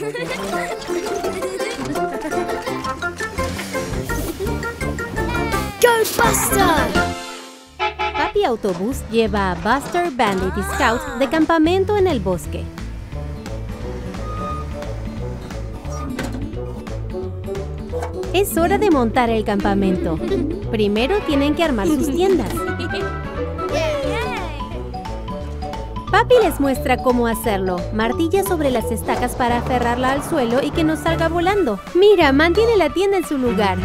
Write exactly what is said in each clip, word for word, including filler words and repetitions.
¡Go, Buster! Papi Autobús lleva a Buster, Bandit y Scout de campamento en el bosque. Es hora de montar el campamento. Primero tienen que armar sus tiendas. Papi les muestra cómo hacerlo. Martilla sobre las estacas para aferrarla al suelo y que no salga volando. Mira, mantiene la tienda en su lugar.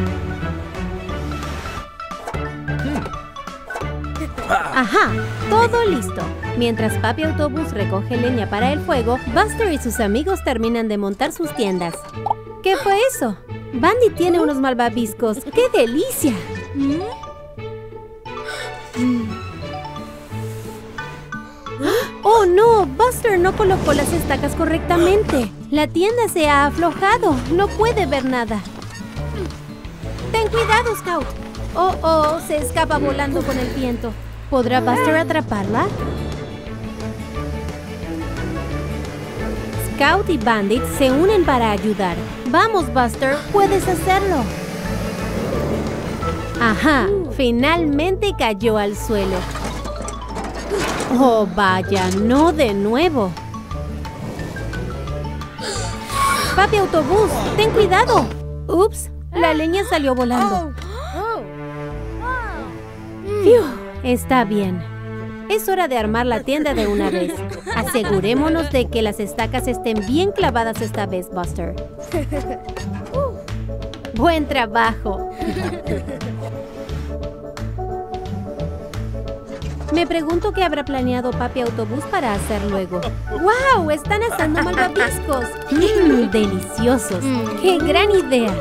Ajá, todo listo. Mientras Papi Autobús recoge leña para el fuego, Buster y sus amigos terminan de montar sus tiendas. ¿Qué fue eso? Bandit tiene unos malvaviscos. ¡Qué delicia! ¡Oh, no! Buster no colocó las estacas correctamente. La tienda se ha aflojado. No puede ver nada. ¡Ten cuidado, Scout! ¡Oh, oh! Se escapa volando con el viento. ¿Podrá Buster atraparla? Scout y Bandit se unen para ayudar. ¡Vamos, Buster! ¡Puedes hacerlo! ¡Ajá! Finalmente cayó al suelo. ¡Oh, vaya! ¡No de nuevo! ¡Papi Autobús! ¡Ten cuidado! ¡Ups! La leña salió volando. ¡Fiu! Está bien. Es hora de armar la tienda de una vez. Asegurémonos de que las estacas estén bien clavadas esta vez, Buster. ¡Buen trabajo! Me pregunto qué habrá planeado Papi Autobús para hacer luego. ¡Wow! ¡Están asando malvaviscos! ¡Mmm! ¡Deliciosos! ¡Qué gran idea!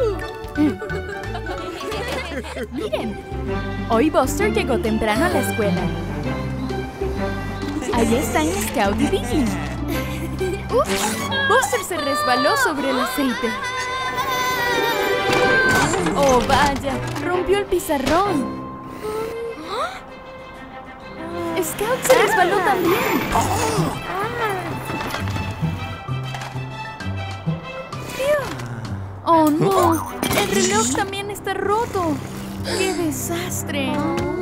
¡Miren! Hoy Buster llegó temprano a la escuela. Ahí están Scout y Dicky. ¡Ups! Buster se resbaló sobre el aceite. ¡Oh, vaya! ¡Rompió el pizarrón! ¡Scout se resbaló también! ¡Oh, no! ¡El reloj también está roto! ¡Qué desastre!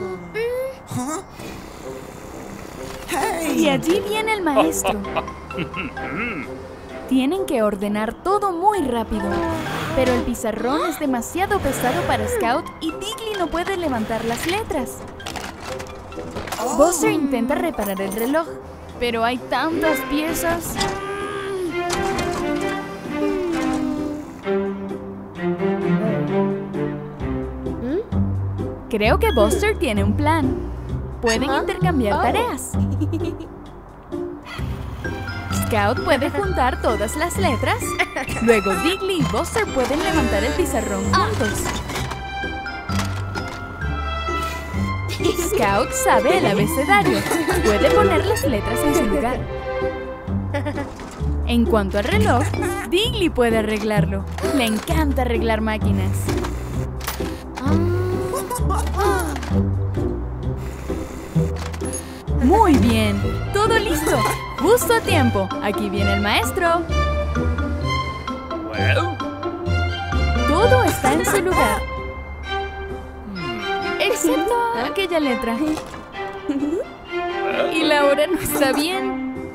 Y allí viene el maestro. Tienen que ordenar todo muy rápido. Pero el pizarrón es demasiado pesado para Scout y Diggly no puede levantar las letras. Buster intenta reparar el reloj, pero hay tantas piezas. Creo que Buster tiene un plan. Pueden intercambiar tareas. Scout puede juntar todas las letras. Luego Diggly y Buster pueden levantar el pizarrón juntos. Scout sabe el abecedario. Puede poner las letras en su lugar. En cuanto al reloj, Diggly puede arreglarlo. Le encanta arreglar máquinas. Muy bien, todo listo. Justo a tiempo. Aquí viene el maestro. Todo está en su lugar. Excepto aquella letra. Y la hora no está bien.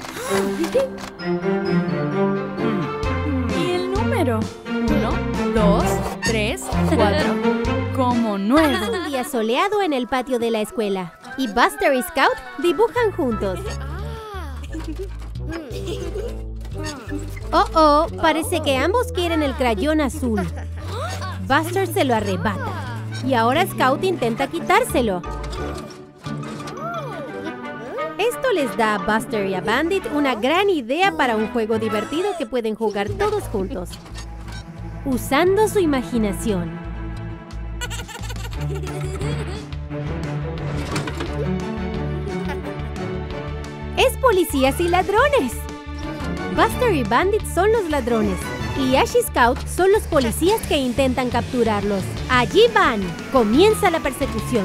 Y el número. Uno, dos, tres, cuatro. Como nuevo. Es un día soleado en el patio de la escuela. Y Buster y Scout dibujan juntos. Oh, oh, parece que ambos quieren el crayón azul. Buster se lo arrebata. Y ahora Scout intenta quitárselo. Esto les da a Buster y a Bandit una gran idea para un juego divertido que pueden jugar todos juntos. Usando su imaginación. ¡Es policías y ladrones! Buster y Bandit son los ladrones. Y Ash y Scout son los policías que intentan capturarlos. ¡Allí van! Comienza la persecución.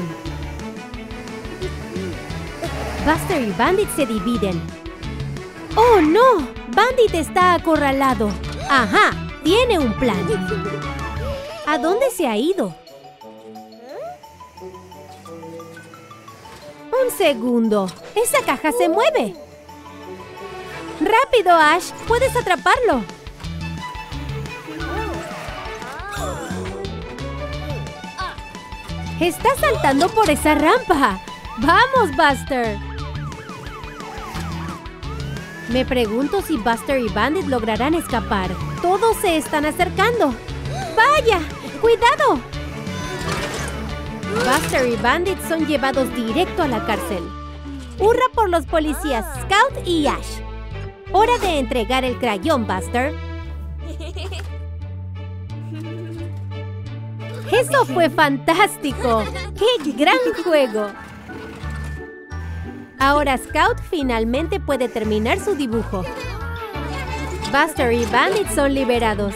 Buster y Bandit se dividen. ¡Oh, no! Bandit está acorralado. Ajá, tiene un plan. ¿A dónde se ha ido? Un segundo. Esa caja se mueve. ¡Rápido, Ash! ¡Puedes atraparlo! ¡Está saltando por esa rampa! ¡Vamos, Buster! Me pregunto si Buster y Bandit lograrán escapar. Todos se están acercando. ¡Vaya! ¡Cuidado! Buster y Bandit son llevados directo a la cárcel. ¡Hurra por los policías Scout y Ash! ¡Hora de entregar el crayón, Buster! ¡Eso fue fantástico! ¡Qué gran juego! Ahora Scout finalmente puede terminar su dibujo. Buster y Bandit son liberados.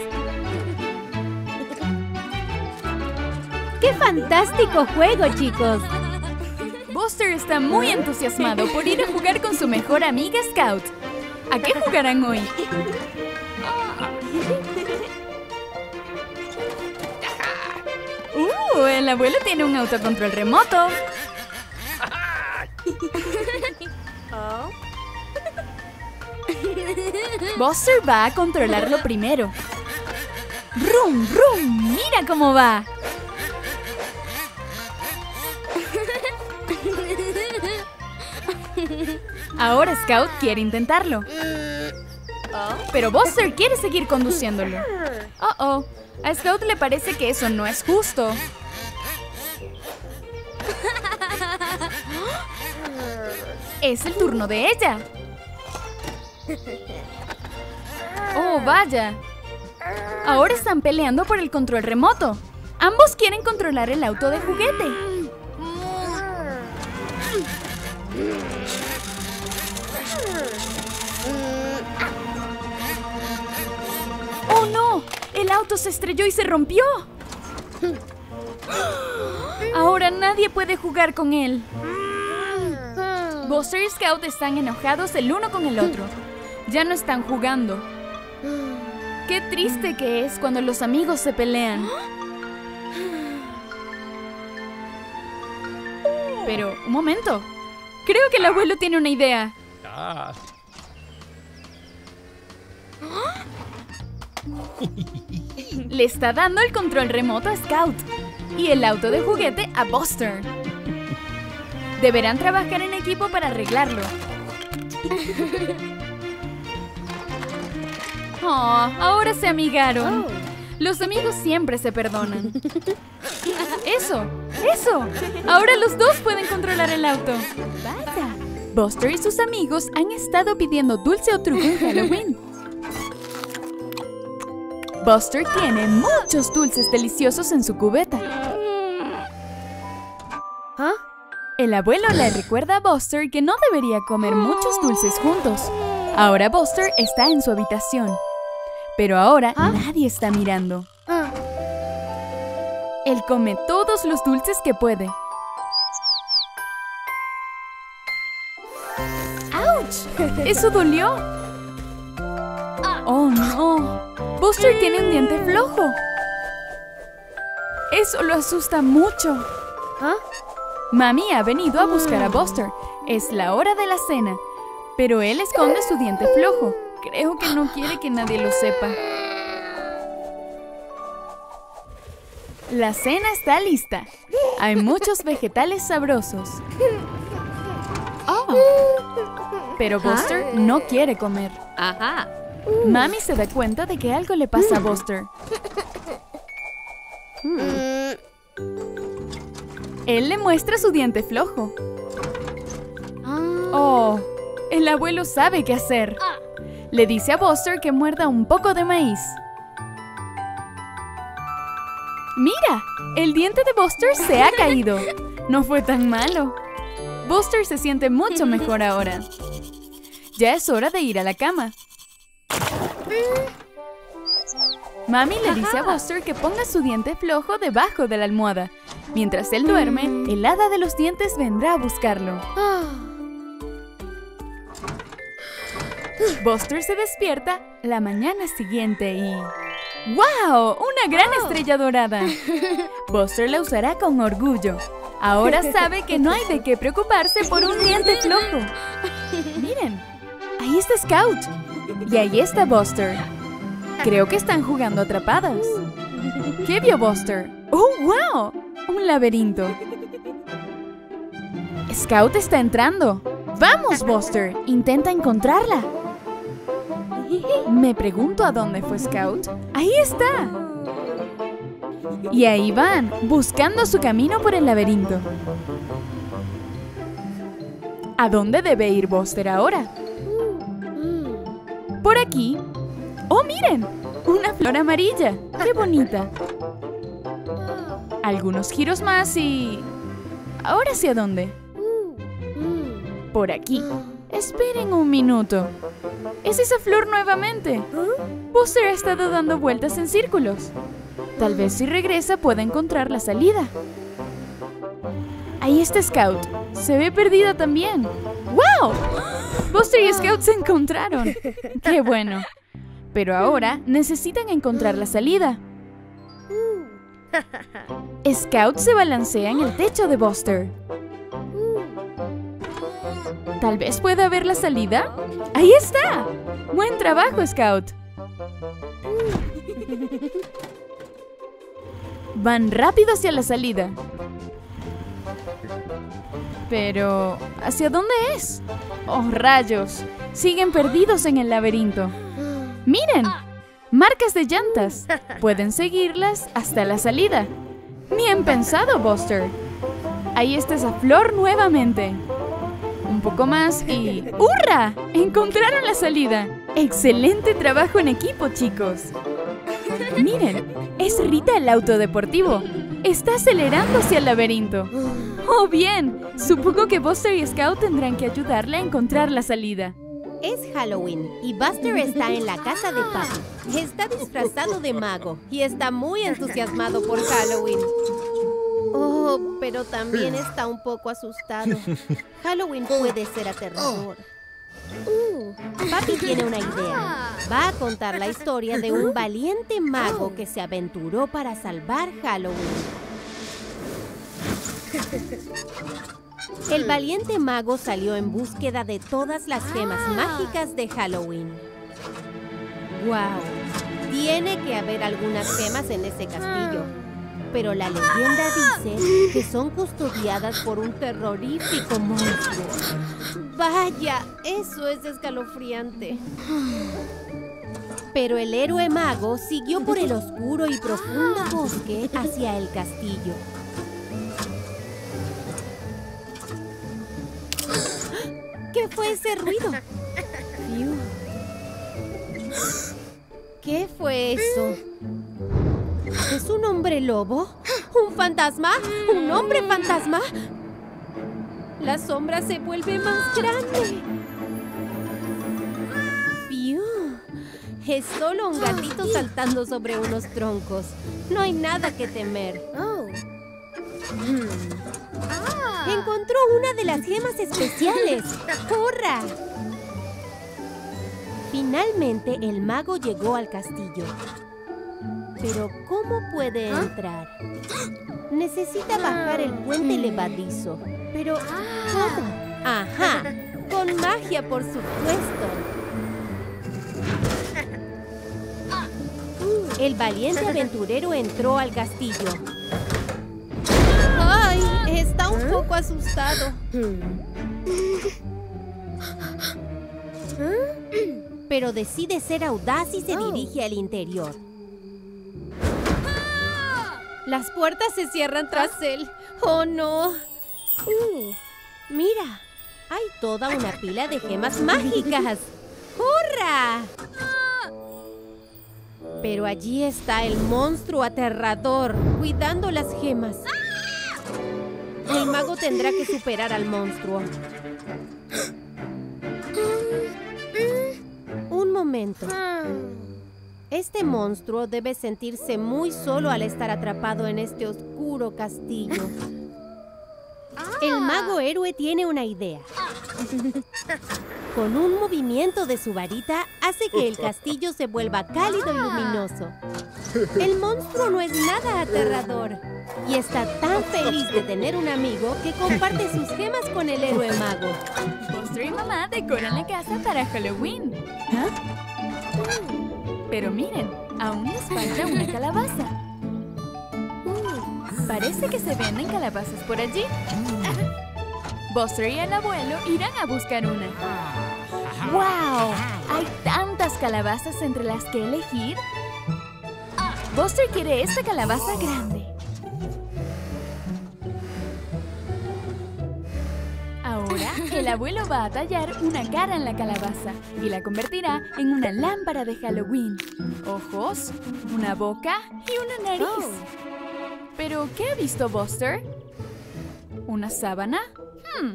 ¡Qué fantástico juego, chicos! Buster está muy entusiasmado por ir a jugar con su mejor amiga Scout. ¿A qué jugarán hoy? ¡Uh! El abuelo tiene un autocontrol remoto. Buster va a controlarlo primero. ¡Rum, rum! ¡Mira cómo va! Ahora Scout quiere intentarlo. Pero Buster quiere seguir conduciéndolo. Oh, oh. A Scout le parece que eso no es justo. Es el turno de ella. Oh, vaya. Ahora están peleando por el control remoto. Ambos quieren controlar el auto de juguete. ¡Oh, no! El auto se estrelló y se rompió. Ahora nadie puede jugar con él. Buster y Scout están enojados el uno con el otro. Ya no están jugando. Qué triste que es cuando los amigos se pelean. Pero, un momento. Creo que el abuelo tiene una idea. Le está dando el control remoto a Scout y el auto de juguete a Buster. Deberán trabajar en equipo para arreglarlo. Oh, ahora se amigaron. Los amigos siempre se perdonan. ¡Eso! ¡Eso! Ahora los dos pueden controlar el auto. ¡Vaya! Buster y sus amigos han estado pidiendo dulce o truco en Halloween. Buster tiene muchos dulces deliciosos en su cubeta. ¿Ah? El abuelo le recuerda a Buster que no debería comer muchos dulces juntos. Ahora Buster está en su habitación. Pero ahora ¿Ah? nadie está mirando. Ah. Él come todos los dulces que puede. ¡Auch! ¿Eso dolió? ¡Oh, no! Buster tiene un diente flojo. Eso lo asusta mucho. ¿Ah? Mami ha venido a buscar a Buster. Es la hora de la cena. Pero él esconde su diente flojo. Creo que no quiere que nadie lo sepa. La cena está lista. Hay muchos vegetales sabrosos. Oh. Pero Buster no quiere comer. Ajá. Mami se da cuenta de que algo le pasa a Buster. Él le muestra su diente flojo. Oh, el abuelo sabe qué hacer. Le dice a Buster que muerda un poco de maíz. ¡Mira! El diente de Buster se ha caído. No fue tan malo. Buster se siente mucho mejor ahora. Ya es hora de ir a la cama. Mami le dice a Buster que ponga su diente flojo debajo de la almohada. Mientras él duerme, el hada de los dientes vendrá a buscarlo. Buster se despierta la mañana siguiente y... ¡Wow! ¡Una gran estrella dorada! Buster la usará con orgullo. Ahora sabe que no hay de qué preocuparse por un diente flojo. Miren, ahí está Scout. Y ahí está Buster. Creo que están jugando atrapadas. ¿Qué vio Buster? ¡Oh, wow! Un laberinto. Scout está entrando. ¡Vamos, Buster! Intenta encontrarla. Me pregunto a dónde fue Scout. ¡Ahí está! Y ahí van, buscando su camino por el laberinto. ¿A dónde debe ir Buster ahora? Por aquí. ¡Oh, miren! Una flor amarilla. ¡Qué bonita! Algunos giros más y... ¿Ahora hacia dónde? Por aquí. Esperen un minuto. ¿Es esa flor nuevamente? Buster ha estado dando vueltas en círculos. Tal vez si regresa pueda encontrar la salida. Ahí está Scout. Se ve perdida también. ¡Wow! Buster y Scout se encontraron. ¡Qué bueno! Pero ahora necesitan encontrar la salida. Scout se balancea en el techo de Buster. ¿Tal vez pueda ver la salida? ¡Ahí está! ¡Buen trabajo, Scout! Van rápido hacia la salida. Pero... ¿hacia dónde es? ¡Oh, rayos! Siguen perdidos en el laberinto. ¡Miren! ¡Marcas de llantas! Pueden seguirlas hasta la salida. ¡Bien pensado, Buster! Ahí está esa flor nuevamente. Un poco más y... ¡hurra! ¡Encontraron la salida! ¡Excelente trabajo en equipo, chicos! ¡Miren! ¡Es Rita el auto deportivo! ¡Está acelerando hacia el laberinto! ¡Oh, bien! Supongo que Buster y Scout tendrán que ayudarle a encontrar la salida. Es Halloween y Buster está en la casa de Papi. Está disfrazado de mago y está muy entusiasmado por Halloween. Oh, pero también está un poco asustado. Halloween puede ser aterrador. Uh, Papi tiene una idea. Va a contar la historia de un valiente mago que se aventuró para salvar Halloween. El valiente mago salió en búsqueda de todas las gemas mágicas de Halloween. ¡Wow! Tiene que haber algunas gemas en ese castillo. Pero la leyenda dice que son custodiadas por un terrorífico monstruo. ¡Vaya! Eso es escalofriante. Pero el héroe mago siguió por el oscuro y profundo bosque hacia el castillo. ¿Qué fue ese ruido? Fiu. ¿Qué fue eso? ¿Es un hombre lobo? ¿Un fantasma? ¿Un hombre fantasma? La sombra se vuelve más grande. ¡Fiu! Es solo un gatito saltando sobre unos troncos. No hay nada que temer. Oh. Hmm. Ah. Encontró una de las gemas especiales. ¡Hurra! Finalmente el mago llegó al castillo. Pero ¿cómo puede entrar? Necesita bajar el puente levadizo. Pero ¿cómo? ¡Ajá! Con magia, por supuesto. El valiente aventurero entró al castillo. ¡Ay! Está un poco asustado. Pero decide ser audaz y se dirige al interior. Las puertas se cierran tras él. ¡Oh, no! Uh, ¡Mira! Hay toda una pila de gemas mágicas. ¡Hurra! Pero allí está el monstruo aterrador, cuidando las gemas. El mago tendrá que superar al monstruo. Un momento. Este monstruo debe sentirse muy solo al estar atrapado en este oscuro castillo. El mago héroe tiene una idea. Con un movimiento de su varita, hace que el castillo se vuelva cálido y luminoso. El monstruo no es nada aterrador y está tan feliz de tener un amigo que comparte sus gemas con el héroe mago. Buster y mamá decoran la casa para Halloween. ¿Ah? Pero miren, aún les falta una calabaza. Parece que se venden calabazas por allí. Buster y el abuelo irán a buscar una. ¡Wow! Hay tantas calabazas entre las que elegir. Buster quiere esta calabaza grande. Ahora, el abuelo va a tallar una cara en la calabaza y la convertirá en una lámpara de Halloween. Ojos, una boca y una nariz. ¿Pero qué ha visto Buster? ¿Una sábana? Hmm.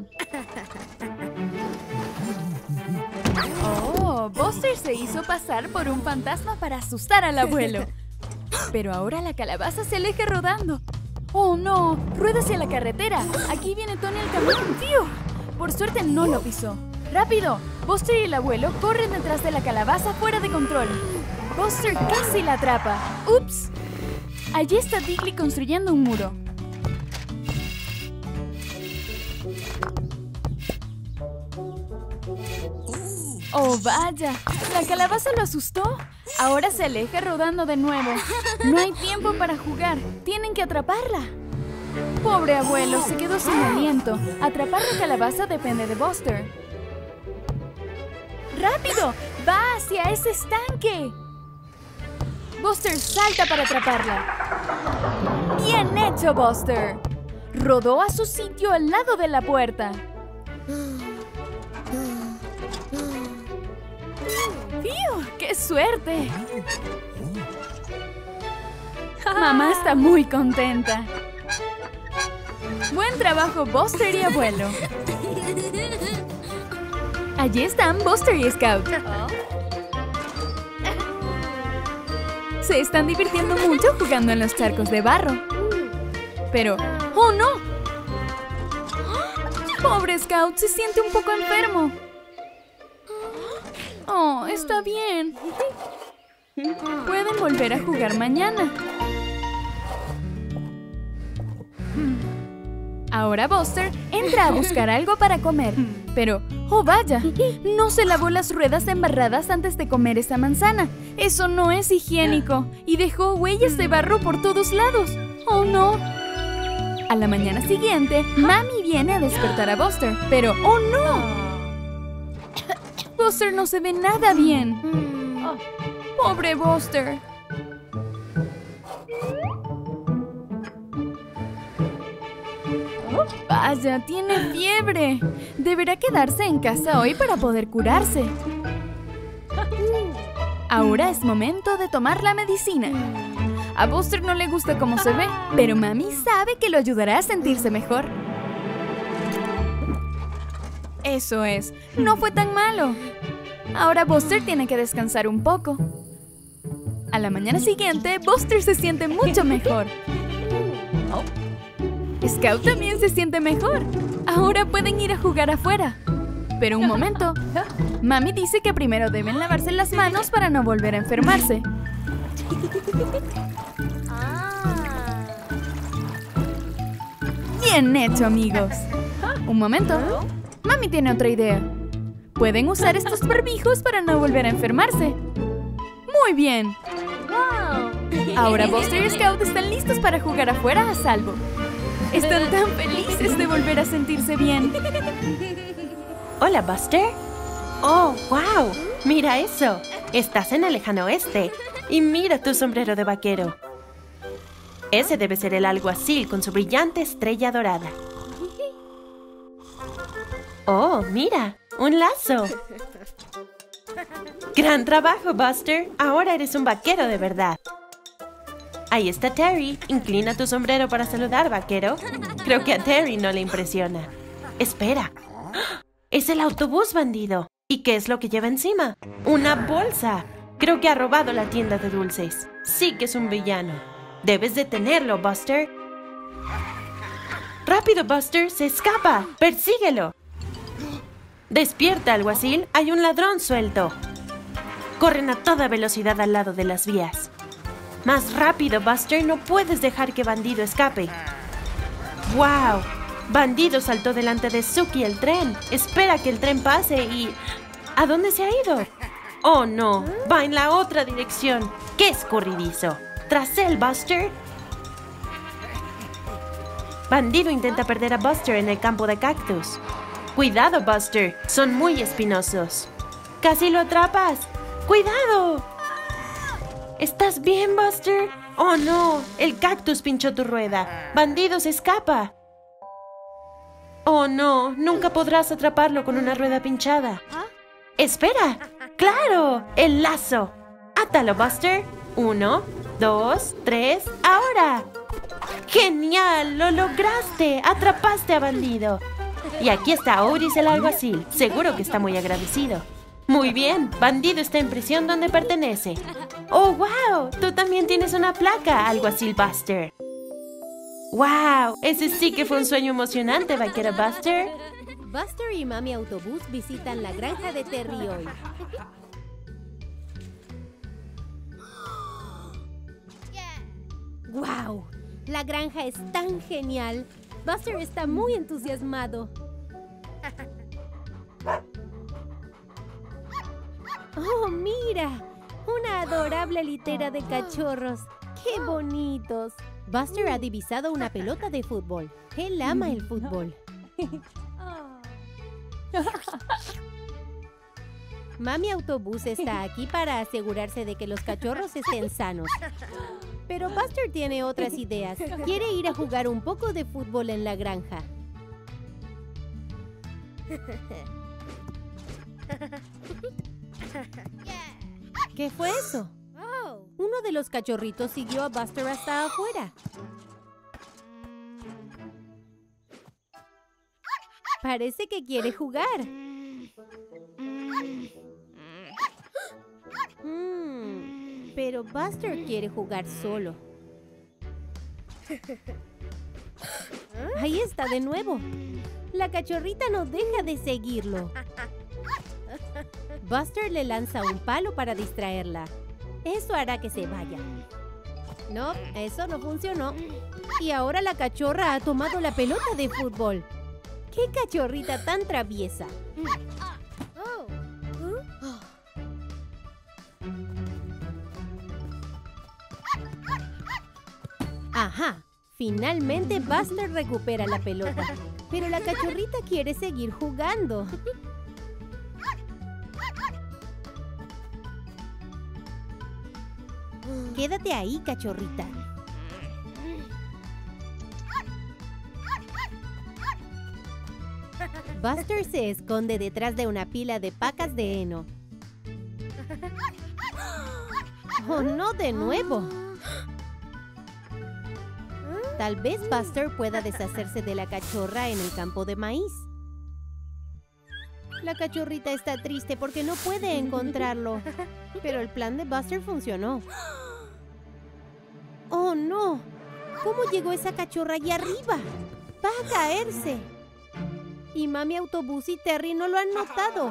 Oh, Buster se hizo pasar por un fantasma para asustar al abuelo. Pero ahora la calabaza se aleja rodando. ¡Oh, no! ¡Rueda hacia la carretera! ¡Aquí viene Tony al camión! ¡Tío! Por suerte no lo pisó. ¡Rápido! Buster y el abuelo corren detrás de la calabaza fuera de control. Buster casi la atrapa. ¡Ups! Allí está Diggly construyendo un muro. ¡Oh, vaya! ¿La calabaza lo asustó? Ahora se aleja rodando de nuevo. No hay tiempo para jugar. Tienen que atraparla. Pobre abuelo, se quedó sin aliento. Atrapar la calabaza depende de Buster. ¡Rápido! ¡Va hacia ese estanque! Buster salta para atraparla. ¡Bien hecho, Buster! Rodó a su sitio al lado de la puerta. ¡Fiu! ¡Qué suerte! Mamá está muy contenta. Buen trabajo, Buster y abuelo. Allí están Buster y Scout. Se están divirtiendo mucho jugando en los charcos de barro. Pero, ¡oh no! Pobre Scout, se siente un poco enfermo. Oh, está bien. Pueden volver a jugar mañana. Ahora Buster entra a buscar algo para comer. Pero, ¡oh vaya! No se lavó las ruedas embarradas antes de comer esa manzana. Eso no es higiénico. Y dejó huellas de barro por todos lados. ¡Oh no! A la mañana siguiente, Mami viene a despertar a Buster. Pero, ¡oh no! Buster no se ve nada bien. ¡Pobre Buster! Vaya, tiene fiebre. Deberá quedarse en casa hoy para poder curarse. Ahora es momento de tomar la medicina. A Buster no le gusta cómo se ve, pero Mami sabe que lo ayudará a sentirse mejor. Eso es, no fue tan malo. Ahora Buster tiene que descansar un poco. A la mañana siguiente, Buster se siente mucho mejor. Scout también se siente mejor. Ahora pueden ir a jugar afuera. Pero un momento. Mami dice que primero deben lavarse las manos para no volver a enfermarse. Bien hecho, amigos. Un momento. Mami tiene otra idea. Pueden usar estos barbijos para no volver a enfermarse. ¡Muy bien! Ahora Buster y Scout están listos para jugar afuera a salvo. Están tan felices de volver a sentirse bien. Hola, Buster. Oh, wow. Mira eso. Estás en el lejano oeste. Y mira tu sombrero de vaquero. Ese debe ser el alguacil con su brillante estrella dorada. Oh, mira. Un lazo. Gran trabajo, Buster. Ahora eres un vaquero de verdad. Ahí está Terry. Inclina tu sombrero para saludar, vaquero. Creo que a Terry no le impresiona. Espera. Es el autobús bandido. ¿Y qué es lo que lleva encima? ¡Una bolsa! Creo que ha robado la tienda de dulces. Sí que es un villano. Debes detenerlo, Buster. ¡Rápido, Buster! ¡Se escapa! ¡Persíguelo! ¡Despierta, alguacil! ¡Hay un ladrón suelto! Corren a toda velocidad al lado de las vías. ¡Más rápido, Buster! ¡No puedes dejar que Bandido escape! ¡Wow! Bandido saltó delante de Suki el tren. Espera que el tren pase y... ¿A dónde se ha ido? ¡Oh, no! Va en la otra dirección. ¡Qué escurridizo! ¡Tras él, Buster! Bandido intenta perder a Buster en el campo de cactus. ¡Cuidado, Buster! Son muy espinosos. ¡Casi lo atrapas! ¡Cuidado! ¿Estás bien, Buster? ¡Oh, no! El cactus pinchó tu rueda. Bandido se escapa. ¡Oh, no! Nunca podrás atraparlo con una rueda pinchada. ¡Espera! ¡Claro! ¡El lazo! ¡Átalo, Buster! Uno, dos, tres, ¡ahora! ¡Genial! ¡Lo lograste! ¡Atrapaste a Bandido! Y aquí está Otis el alguacil. Seguro que está muy agradecido. Muy bien, Bandido está en prisión donde pertenece. ¡Oh, wow! Tú también tienes una placa, alguacil Buster. ¡Wow! Ese sí que fue un sueño emocionante, vaquero Buster. Buster y Mami Autobús visitan la granja de Terry hoy. ¡Wow! La granja es tan genial. Buster está muy entusiasmado. ¡Oh, mira! Una adorable litera de cachorros. ¡Qué bonitos! Buster ha divisado una pelota de fútbol. Él ama el fútbol. Mami Autobús está aquí para asegurarse de que los cachorros estén sanos. Pero Buster tiene otras ideas. Quiere ir a jugar un poco de fútbol en la granja. ¿Qué fue eso? Uno de los cachorritos siguió a Buster hasta afuera. Parece que quiere jugar. Mm, pero Buster quiere jugar solo. Ahí está de nuevo. La cachorrita no deja de seguirlo. Buster le lanza un palo para distraerla. Eso hará que se vaya. No, eso no funcionó. Y ahora la cachorra ha tomado la pelota de fútbol. ¡Qué cachorrita tan traviesa! ¡Ajá! Finalmente Buster recupera la pelota. Pero la cachorrita quiere seguir jugando. Quédate ahí, cachorrita. Buster se esconde detrás de una pila de pacas de heno. ¡Oh, no de nuevo! Tal vez Buster pueda deshacerse de la cachorra en el campo de maíz. La cachorrita está triste porque no puede encontrarlo. Pero el plan de Buster funcionó. ¡Oh, no! ¿Cómo llegó esa cachorra allá arriba? ¡Va a caerse! Y Mami Autobús y Terry no lo han notado.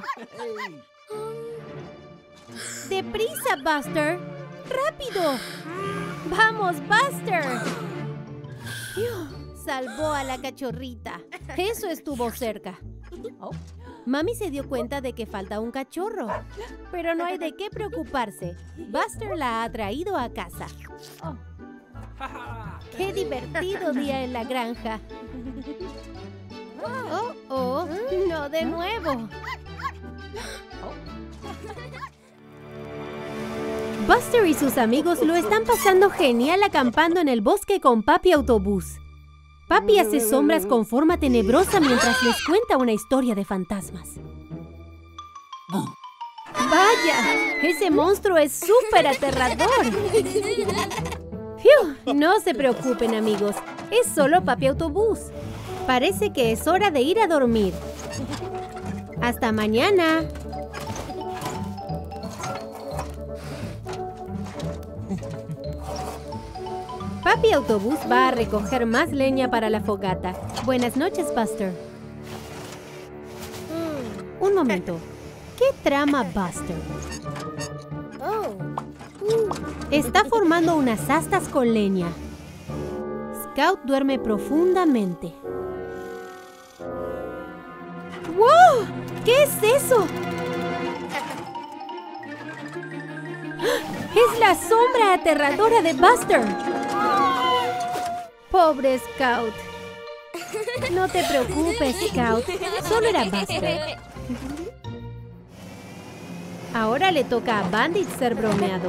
¡Deprisa, Buster! ¡Rápido! ¡Vamos, Buster! ¡Fiu! Salvó a la cachorrita. Eso estuvo cerca. Mami se dio cuenta de que falta un cachorro. Pero no hay de qué preocuparse. Buster la ha traído a casa. ¡Qué divertido día en la granja! ¡Oh, oh! ¡No de nuevo! Buster y sus amigos lo están pasando genial acampando en el bosque con Papi Autobús. Papi hace sombras con forma tenebrosa mientras les cuenta una historia de fantasmas. ¡Vaya! ¡Ese monstruo es súper aterrador! ¡Fiu! No se preocupen, amigos. Es solo Papi Autobús. Parece que es hora de ir a dormir. ¡Hasta mañana! Papi Autobús va a recoger más leña para la fogata. Buenas noches, Buster. Un momento. ¿Qué trama Buster? Está formando unas astas con leña. Scout duerme profundamente. ¡Wow! ¿Qué es eso? ¡Es la sombra aterradora de Buster! Pobre Scout. No te preocupes, Scout. Solo era Buster. Ahora le toca a Bandit ser bromeado.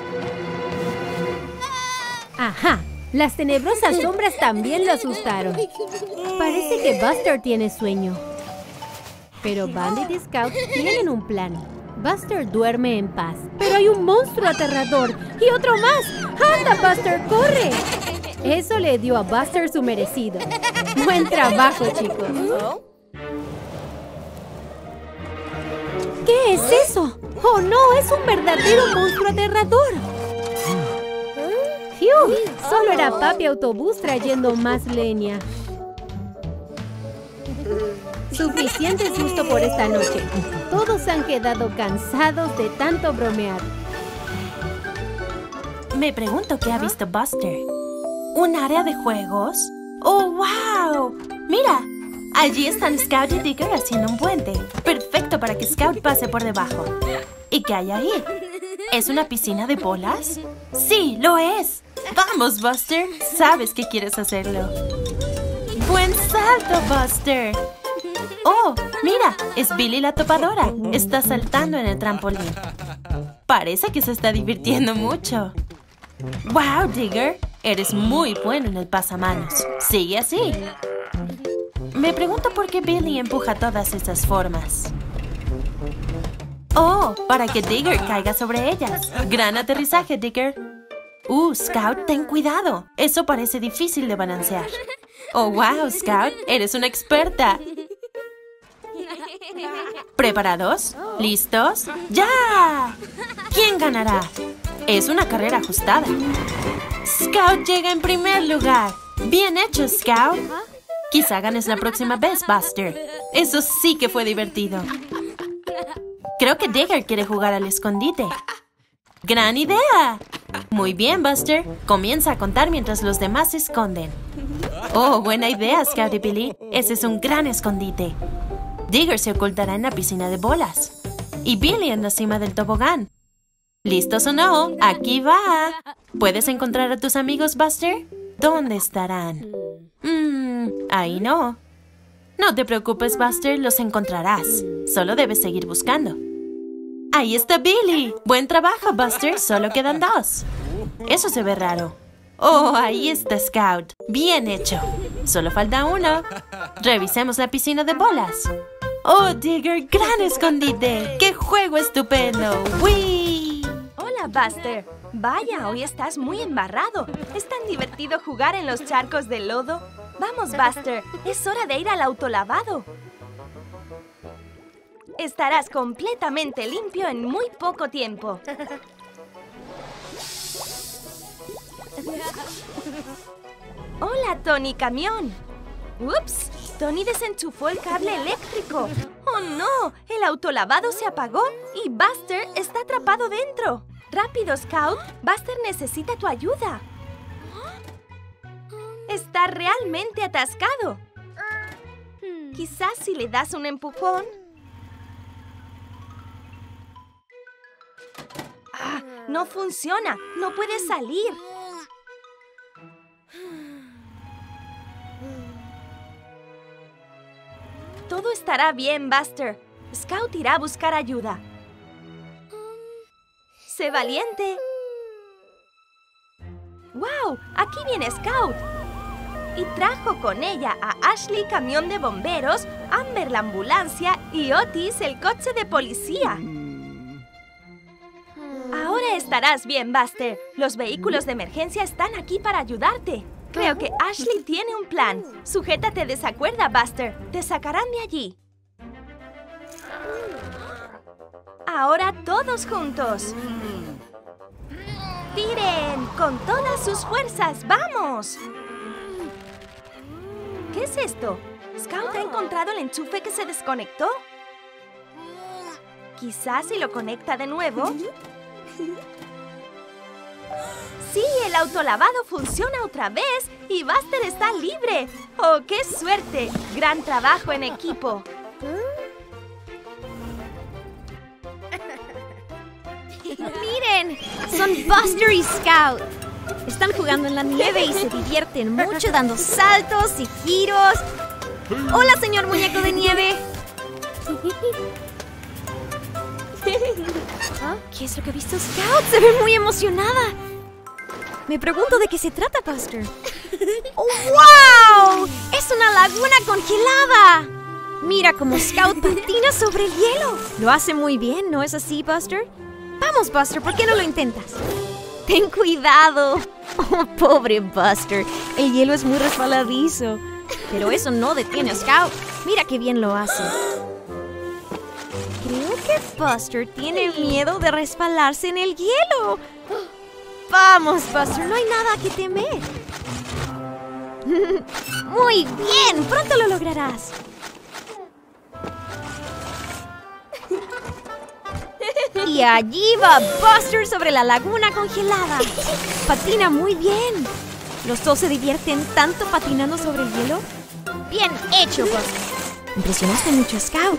¡Ajá! Las tenebrosas sombras también lo asustaron. Parece que Buster tiene sueño. Pero Bandit y Scout tienen un plan. Buster duerme en paz. Pero hay un monstruo aterrador. ¡Y otro más! ¡Anda, Buster, corre! Eso le dio a Buster su merecido. Buen trabajo, chicos. ¿Qué es eso? ¡Oh, no! ¡Es un verdadero monstruo aterrador! ¡Fiu! Solo era Papi Autobús trayendo más leña. Suficiente susto por esta noche. Todos han quedado cansados de tanto bromear. Me pregunto qué ha visto Buster. ¿Un área de juegos? ¡Oh, wow! ¡Mira! Allí están Scout y Digger haciendo un puente. Perfecto para que Scout pase por debajo. ¿Y qué hay ahí? ¿Es una piscina de bolas? ¡Sí, lo es! ¡Vamos, Buster! Sabes que quieres hacerlo. ¡Buen salto, Buster! ¡Oh, mira! Es Billy la topadora. Está saltando en el trampolín. Parece que se está divirtiendo mucho. ¡Wow, Digger! Eres muy bueno en el pasamanos. Sigue así. Me pregunto por qué Billy empuja todas esas formas. ¡Oh! Para que Digger caiga sobre ellas. ¡Gran aterrizaje, Digger! ¡Uh, Scout, ten cuidado! Eso parece difícil de balancear. ¡Oh, wow, Scout! ¡Eres una experta! ¿Preparados? ¿Listos? ¡Ya! ¿Quién ganará? Es una carrera ajustada. Scout llega en primer lugar. ¡Bien hecho, Scout! Quizá ganes la próxima vez, Buster. Eso sí que fue divertido. Creo que Digger quiere jugar al escondite. ¡Gran idea! Muy bien, Buster. Comienza a contar mientras los demás se esconden. Oh, buena idea, Scout y Billy. Ese es un gran escondite. Digger se ocultará en la piscina de bolas. Y Billy en la cima del tobogán. ¿Listos o no? ¡Aquí va! ¿Puedes encontrar a tus amigos, Buster? ¿Dónde estarán? Mmm, ahí no. No te preocupes, Buster, los encontrarás. Solo debes seguir buscando. ¡Ahí está Billy! ¡Buen trabajo, Buster! Solo quedan dos. Eso se ve raro. ¡Oh, ahí está Scout! ¡Bien hecho! Solo falta uno. Revisemos la piscina de bolas. ¡Oh, Digger! ¡Gran escondite! ¡Qué juego estupendo! ¡Wii! Hola, Buster. Vaya, hoy estás muy embarrado. ¿Es tan divertido jugar en los charcos de lodo? Vamos, Buster. Es hora de ir al autolavado. Estarás completamente limpio en muy poco tiempo. Hola, Tony Camión. ¡Ups! Tony desenchufó el cable eléctrico. ¡Oh, no! El autolavado se apagó y Buster está atrapado dentro. ¡Rápido, Scout! Buster necesita tu ayuda. Está realmente atascado. Quizás si le das un empujón... ¡Ah! ¡No funciona! ¡No puede salir! Todo estará bien, Buster. Scout irá a buscar ayuda. ¡Sé valiente! ¡Wow! Aquí viene Scout. Y trajo con ella a Ashley, camión de bomberos, Amber, la ambulancia, y Otis, el coche de policía. Ahora estarás bien, Buster. Los vehículos de emergencia están aquí para ayudarte. Creo que Ashley tiene un plan. Sujétate de esa cuerda, Buster. Te sacarán de allí. Ahora todos juntos. ¡Tiren! ¡Con todas sus fuerzas! ¡Vamos! ¿Qué es esto? ¿Scout ha encontrado el enchufe que se desconectó? Quizás si lo conecta de nuevo... ¡Sí! El autolavado funciona otra vez y Buster está libre. ¡Oh, qué suerte! ¡Gran trabajo en equipo! ¡Miren! Son Buster y Scout. Están jugando en la nieve y se divierten mucho dando saltos y giros. ¡Hola, señor muñeco de nieve! ¿Qué es lo que ha visto Scout? Se ve muy emocionada. Me pregunto de qué se trata, Buster. ¡Oh, wow! ¡Es una laguna congelada! Mira cómo Scout patina sobre el hielo. Lo hace muy bien, ¿no es así, Buster? Vamos, Buster, ¿por qué no lo intentas? ¡Ten cuidado! Oh, pobre Buster. El hielo es muy resbaladizo. Pero eso no detiene a Scout. Mira qué bien lo hace. Creo que Buster tiene miedo de resbalarse en el hielo. Vamos, Buster, no hay nada que temer. Muy bien, pronto lo lograrás. Y allí va Buster sobre la laguna congelada. Patina muy bien. Los dos se divierten tanto patinando sobre el hielo. Bien hecho, Buster. Impresionaste mucho a Scout.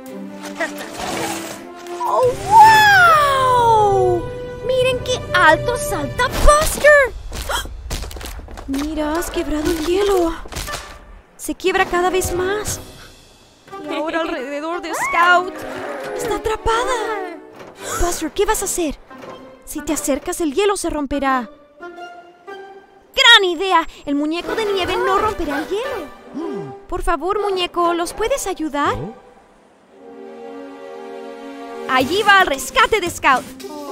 ¡Oh, wow! ¡Miren qué alto salta Buster! Mira, has quebrado el hielo. Se quiebra cada vez más. Y ahora alrededor de Scout está atrapada. Buster, ¿qué vas a hacer? Si te acercas, el hielo se romperá. ¡Gran idea! El muñeco de nieve no romperá el hielo. Por favor, muñeco, ¿los puedes ayudar? Allí va al rescate de Scout.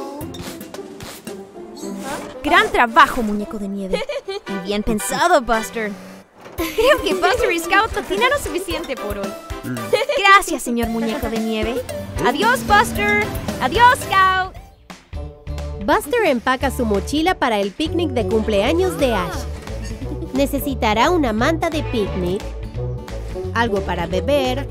Gran trabajo, muñeco de nieve. Y bien pensado, Buster. Creo que Buster y Scout patinaron suficiente por hoy. Gracias, señor muñeco de nieve. Adiós, Buster. Adiós, Scout. Buster empaca su mochila para el picnic de cumpleaños de Ash. Necesitará una manta de picnic, algo para beber.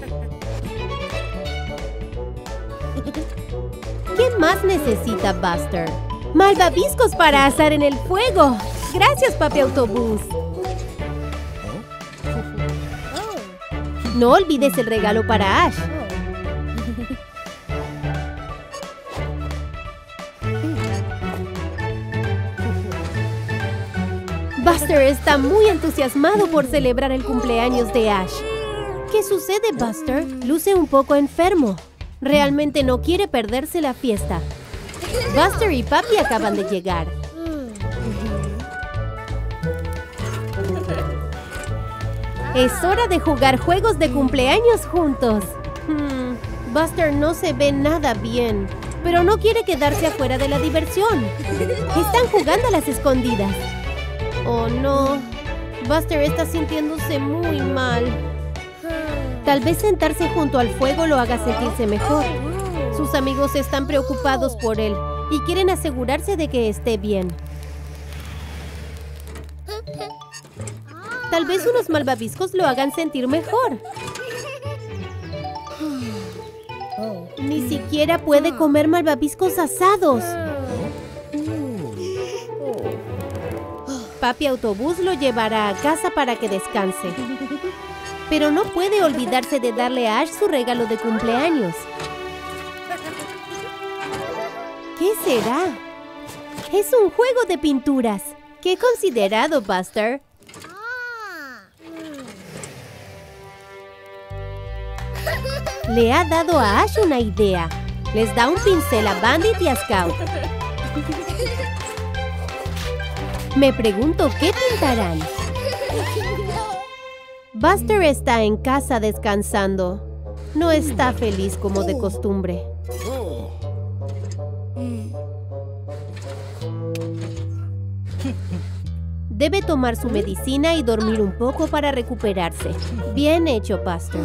¿Qué más necesita Buster? ¡Malvaviscos para asar en el fuego! ¡Gracias, papi autobús! No olvides el regalo para Ash. Buster está muy entusiasmado por celebrar el cumpleaños de Ash. ¿Qué sucede, Buster? Luce un poco enfermo. Realmente no quiere perderse la fiesta. Buster y Papi acaban de llegar. Es hora de jugar juegos de cumpleaños juntos. Hmm, Buster no se ve nada bien, pero no quiere quedarse afuera de la diversión. Están jugando a las escondidas. Oh, no. Buster está sintiéndose muy mal. Tal vez sentarse junto al fuego lo haga sentirse mejor. Sus amigos están preocupados por él y quieren asegurarse de que esté bien. Tal vez unos malvaviscos lo hagan sentir mejor. Ni siquiera puede comer malvaviscos asados. Papi Autobús lo llevará a casa para que descanse. Pero no puede olvidarse de darle a Ash su regalo de cumpleaños. ¿Qué será? Es un juego de pinturas. ¡Qué considerado, Buster! Le ha dado a Ash una idea. Les da un pincel a Bandit y a Scout. Me pregunto qué pintarán. Buster está en casa descansando. No está feliz como de costumbre. Debe tomar su medicina y dormir un poco para recuperarse. Bien hecho, Buster.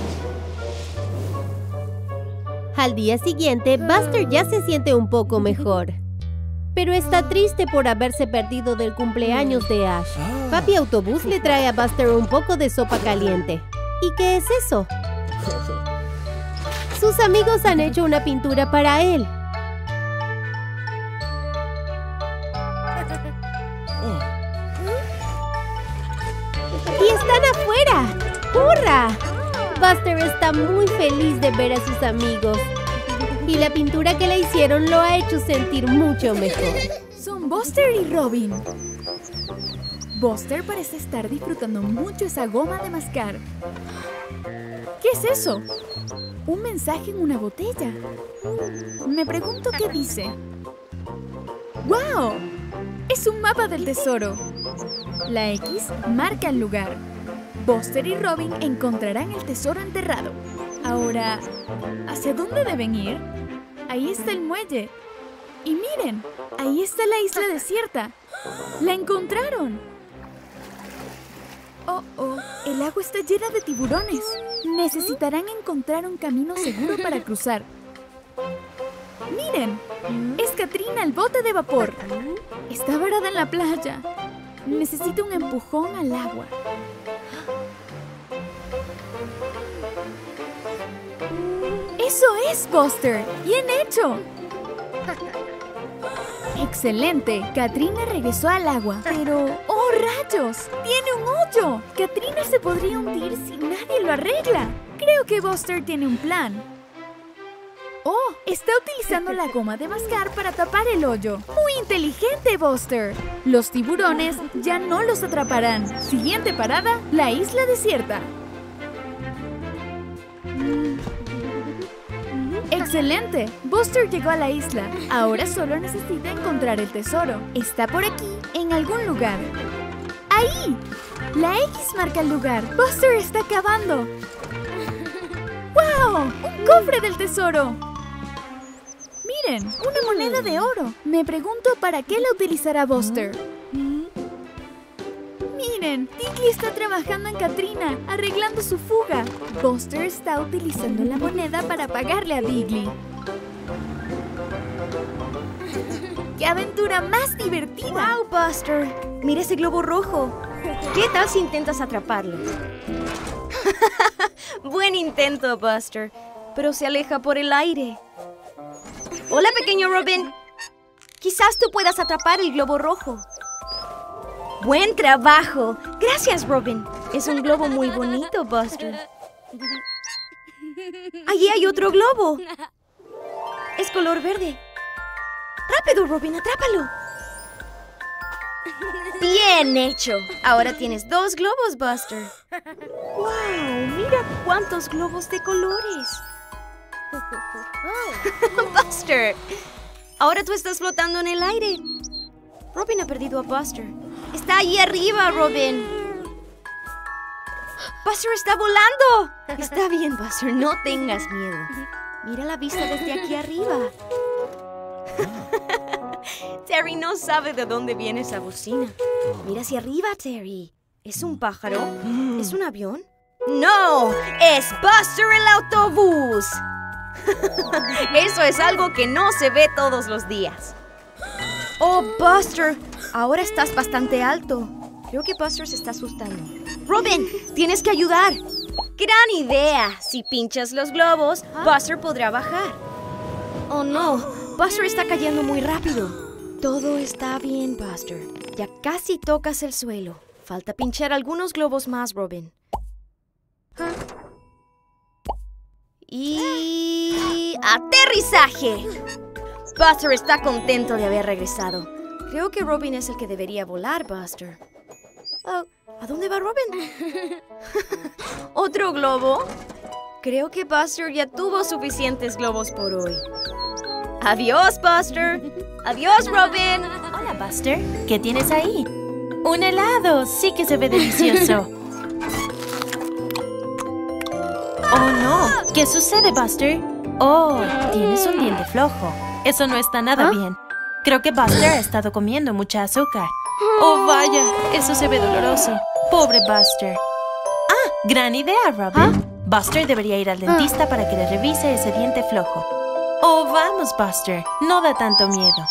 Al día siguiente, Buster ya se siente un poco mejor. Pero está triste por haberse perdido del cumpleaños de Ash. Papi Autobús le trae a Buster un poco de sopa caliente. ¿Y qué es eso? Sus amigos han hecho una pintura para él. ¡Y están afuera! ¡Hurra! Buster está muy feliz de ver a sus amigos. Y la pintura que le hicieron lo ha hecho sentir mucho mejor. Son Buster y Robin. Buster parece estar disfrutando mucho esa goma de mascar. ¿Qué es eso? Un mensaje en una botella. Me pregunto qué dice. ¡Wow! Es un mapa del tesoro. La X marca el lugar. Buster y Robin encontrarán el tesoro enterrado. Ahora, ¿hacia dónde deben ir? Ahí está el muelle. Y miren, ahí está la isla desierta. ¡La encontraron! Oh, oh, el agua está llena de tiburones. Necesitarán encontrar un camino seguro para cruzar. ¡Miren! Es Katrina, el bote de vapor. Está varada en la playa. Necesita un empujón al agua. ¡Eso es, Buster! ¡Bien hecho! ¡Excelente! Katrina regresó al agua. Pero... ¡oh, rayos! ¡Tiene un hoyo! Katrina se podría hundir si nadie lo arregla. Creo que Buster tiene un plan. ¡Oh! Está utilizando la goma de mascar para tapar el hoyo. ¡Muy inteligente, Buster! Los tiburones ya no los atraparán. Siguiente parada, la isla desierta. ¡Excelente! Buster llegó a la isla. Ahora solo necesita encontrar el tesoro. Está por aquí, en algún lugar. ¡Ahí! La X marca el lugar. Buster está cavando. ¡Wow! ¡Un cofre del tesoro! Miren, una moneda de oro. Me pregunto para qué la utilizará Buster. Miren, Digley está trabajando en Katrina, arreglando su fuga. Buster está utilizando la moneda para pagarle a Digley. ¡Qué aventura más divertida! ¡Wow, Buster! ¡Mira ese globo rojo! ¿Qué tal si intentas atraparlo? Buen intento, Buster. Pero se aleja por el aire. ¡Hola, pequeño Robin! Quizás tú puedas atrapar el globo rojo. ¡Buen trabajo! Gracias, Robin. Es un globo muy bonito, Buster. Allí hay otro globo. Es color verde. ¡Rápido, Robin! ¡Atrápalo! ¡Bien hecho! Ahora tienes dos globos, Buster. ¡Wow! ¡Mira cuántos globos de colores! ¡Buster! Ahora tú estás flotando en el aire. Robin ha perdido a Buster. ¡Está ahí arriba, Robin! ¡Buster está volando! Está bien, Buster. No tengas miedo. Mira la vista desde aquí arriba. Terry no sabe de dónde viene esa bocina. Mira hacia arriba, Terry. ¿Es un pájaro? ¿Es un avión? ¡No! ¡Es Buster el autobús! Eso es algo que no se ve todos los días. ¡Oh, Buster! Ahora estás bastante alto. Creo que Buster se está asustando. ¡Robin! ¡Tienes que ayudar! ¡Gran idea! Si pinchas los globos, Buster podrá bajar. ¡Oh, no! Buster está cayendo muy rápido. Todo está bien, Buster. Ya casi tocas el suelo. Falta pinchar algunos globos más, Robin. Y... ¡aterrizaje! Buster está contento de haber regresado. Creo que Robin es el que debería volar, Buster. Oh, ¿a dónde va Robin? ¿Otro globo? Creo que Buster ya tuvo suficientes globos por hoy. ¡Adiós, Buster! ¡Adiós, Robin! Hola, Buster. ¿Qué tienes ahí? ¡Un helado! ¡Sí que se ve delicioso! ¡Oh, no! ¿Qué sucede, Buster? ¡Oh! Tienes un diente flojo. Eso no está nada ¿Ah? bien. Creo que Buster ha estado comiendo mucha azúcar. ¡Oh, vaya! Eso se ve doloroso. ¡Pobre Buster! ¡Ah! ¡Gran idea, Robin! ¿Ah? Buster debería ir al dentista ¿Ah? para que le revise ese diente flojo. ¡Oh, vamos, Buster! No da tanto miedo.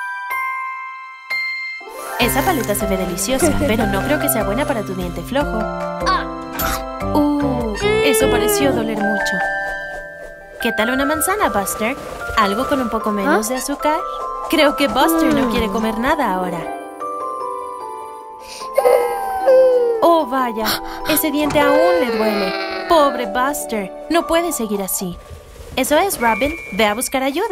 Esa paleta se ve deliciosa, pero no creo que sea buena para tu diente flojo. ¡Uh! Eso pareció doler mucho. ¿Qué tal una manzana, Buster? ¿Algo con un poco menos de azúcar? Creo que Buster no quiere comer nada ahora. ¡Oh, vaya! Ese diente aún le duele. ¡Pobre Buster! No puede seguir así. Eso es, Robin. Ve a buscar ayuda.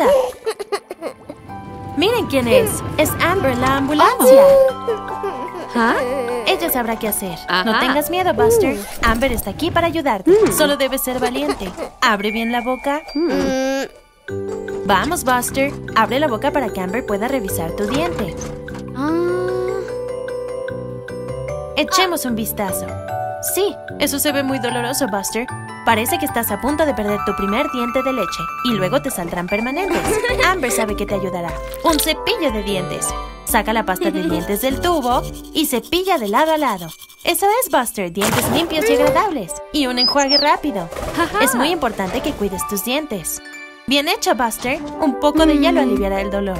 Miren quién es. Es Amber, la ambulancia. ¿Ah? Ella sabrá qué hacer. Ajá. No tengas miedo, Buster. Amber está aquí para ayudarte. Solo debes ser valiente. Abre bien la boca. Vamos, Buster. Abre la boca para que Amber pueda revisar tu diente. Echemos un vistazo. Sí, eso se ve muy doloroso, Buster. Parece que estás a punto de perder tu primer diente de leche y luego te saldrán permanentes. Amber sabe que te ayudará. Un cepillo de dientes. Saca la pasta de dientes del tubo y cepilla de lado a lado. Eso es, Buster, dientes limpios y agradables. Y un enjuague rápido. Es muy importante que cuides tus dientes. Bien hecho, Buster. Un poco de hielo aliviará el dolor.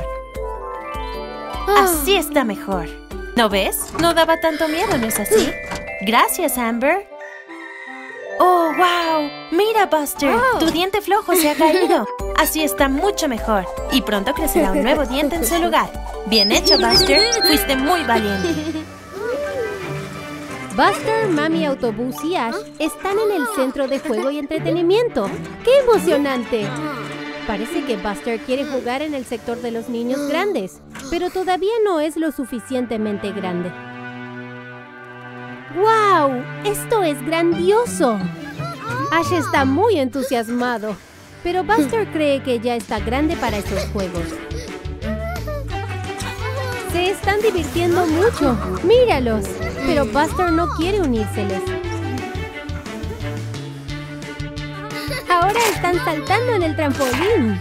Así está mejor. ¿No ves? No daba tanto miedo, ¿no es así? Gracias, Amber. ¡Oh, wow! Mira, Buster, tu diente flojo se ha caído. Así está mucho mejor. Y pronto crecerá un nuevo diente en su lugar. Bien hecho, Buster. Fuiste muy valiente. Buster, Mami Autobús y Ash están en el centro de juego y entretenimiento. ¡Qué emocionante! Parece que Buster quiere jugar en el sector de los niños grandes, pero todavía no es lo suficientemente grande. ¡Wow! ¡Esto es grandioso! Ash está muy entusiasmado, pero Buster cree que ya está grande para estos juegos. Se están divirtiendo mucho. ¡Míralos! Pero Buster no quiere unírseles. Ahora están saltando en el trampolín.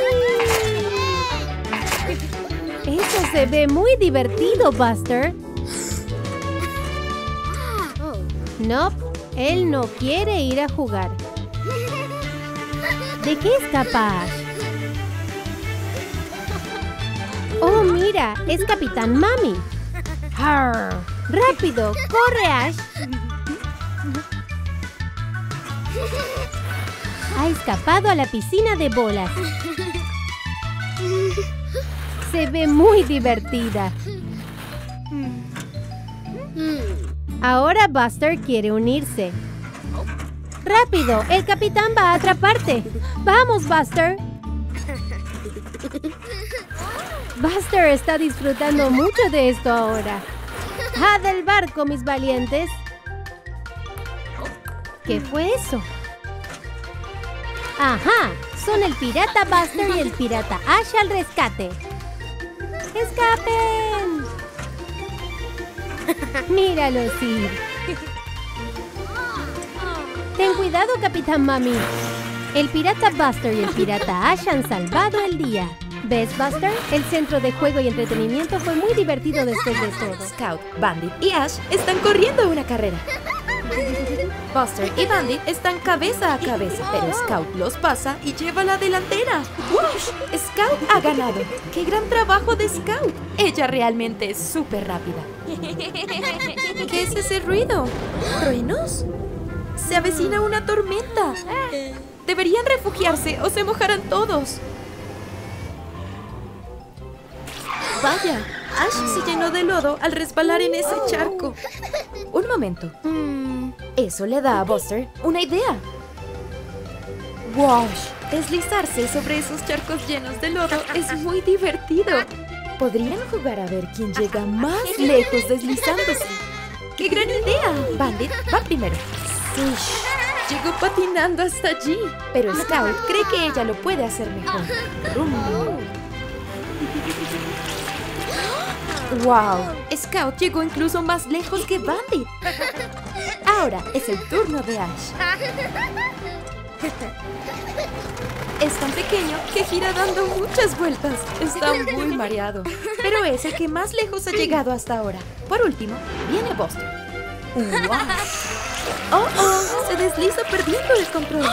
¡Uy! Eso se ve muy divertido, Buster. No, él no quiere ir a jugar. ¿De qué es capaz? ¡Oh, mira! ¡Es Capitán Mami! ¡Arr! ¡Rápido! ¡Corre, Ash! Ha escapado a la piscina de bolas. Se ve muy divertida. Ahora Buster quiere unirse. ¡Rápido! ¡El capitán va a atraparte! ¡Vamos, Buster! Buster está disfrutando mucho de esto ahora. ¡Ah, del barco, mis valientes! ¿Qué fue eso? ¡Ajá! Son el pirata Buster y el pirata Ash al rescate. ¡Escapen! ¡Míralos ir! Ten cuidado, Capitán Mami. El pirata Buster y el pirata Ash han salvado el día. ¿Ves, Buster? El centro de juego y entretenimiento fue muy divertido después de todo. Scout, Bandit y Ash están corriendo una carrera. Buster y Bandit están cabeza a cabeza, pero Scout los pasa y lleva la delantera. ¡Wush! Scout ha ganado. ¡Qué gran trabajo de Scout! Ella realmente es súper rápida. ¿Qué es ese ruido? ¿Truenos? Se avecina una tormenta. Deberían refugiarse o se mojarán todos. Vaya, Ash se llenó de lodo al resbalar en ese charco. Un momento. Eso le da a Buster una idea. ¡Wow! Deslizarse sobre esos charcos llenos de lodo es muy divertido. Podrían jugar a ver quién llega más lejos deslizándose. ¡Qué gran idea! Bandit va primero. Sí, llegó patinando hasta allí. Pero Scout cree que ella lo puede hacer mejor. Rum. ¡Wow! Scout llegó incluso más lejos que Bandit. Ahora es el turno de Ash. Es tan pequeño que gira dando muchas vueltas. Está muy mareado. Pero es el que más lejos ha llegado hasta ahora. Por último, viene Buster. ¡Wow! ¡Oh, oh! Se desliza perdiendo el control.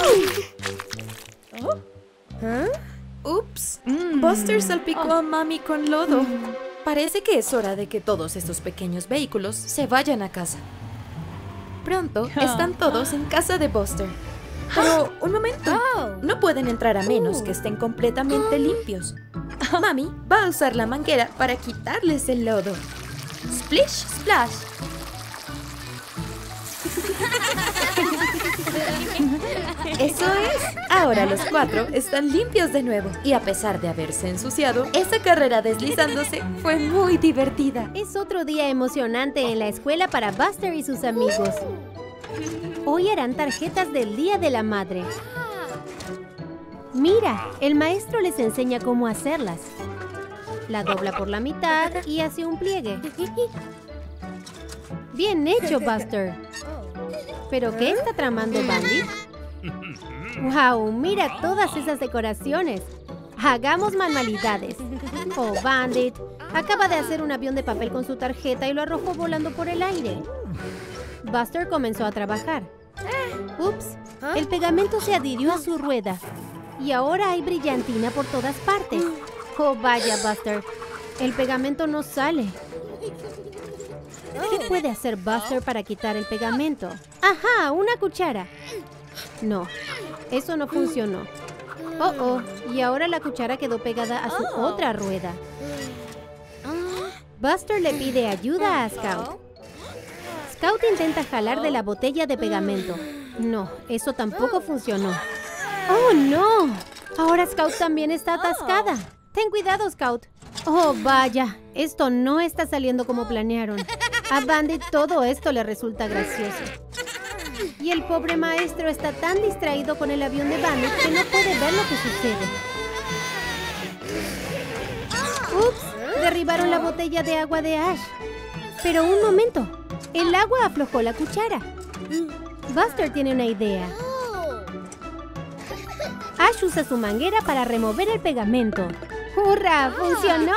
¡Wow! ¿Ah? ¡Ups! Buster salpicó a Mami con lodo. Parece que es hora de que todos estos pequeños vehículos se vayan a casa. Pronto están todos en casa de Buster. Pero, un momento. No pueden entrar a menos que estén completamente limpios. Mami va a usar la manguera para quitarles el lodo. Splish, splash. Eso es. Ahora los cuatro están limpios de nuevo. Y a pesar de haberse ensuciado, esa carrera deslizándose fue muy divertida. Es otro día emocionante en la escuela para Buster y sus amigos. Hoy harán tarjetas del Día de la Madre. Mira, el maestro les enseña cómo hacerlas. La dobla por la mitad y hace un pliegue. Bien hecho, Buster. ¿Pero qué está tramando Bandit? ¡Wow! Mira todas esas decoraciones. Hagamos manualidades. Oh, Bandit acaba de hacer un avión de papel con su tarjeta y lo arrojó volando por el aire. Buster comenzó a trabajar. Ups, el pegamento se adhirió a su rueda. Y ahora hay brillantina por todas partes. Oh, vaya, Buster. El pegamento no sale. ¿Qué puede hacer Buster para quitar el pegamento? ¡Ajá! ¡Una cuchara! No, eso no funcionó. Oh, oh. Y ahora la cuchara quedó pegada a su otra rueda. Buster le pide ayuda a Scout. Scout intenta jalar de la botella de pegamento. No, eso tampoco funcionó. ¡Oh, no! Ahora Scout también está atascada. Ten cuidado, Scout. Oh, vaya. Esto no está saliendo como planearon. A Bandit todo esto le resulta gracioso. Y el pobre maestro está tan distraído con el avión de Bandit que no puede ver lo que sucede. ¡Ups! Derribaron la botella de agua de Ash. Pero un momento. El agua aflojó la cuchara. Buster tiene una idea. Ash usa su manguera para remover el pegamento. ¡Hurra! ¡Funcionó!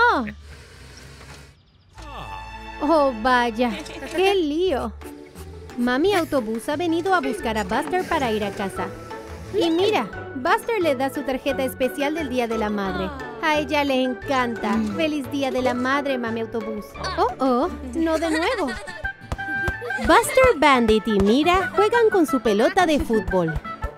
¡Oh, vaya! ¡Qué lío! Mami Autobús ha venido a buscar a Buster para ir a casa. Y mira, Buster le da su tarjeta especial del Día de la Madre. A ella le encanta. ¡Feliz Día de la Madre, Mami Autobús! ¡Oh, oh! ¡No de nuevo! Buster, Bandit y Mira juegan con su pelota de fútbol.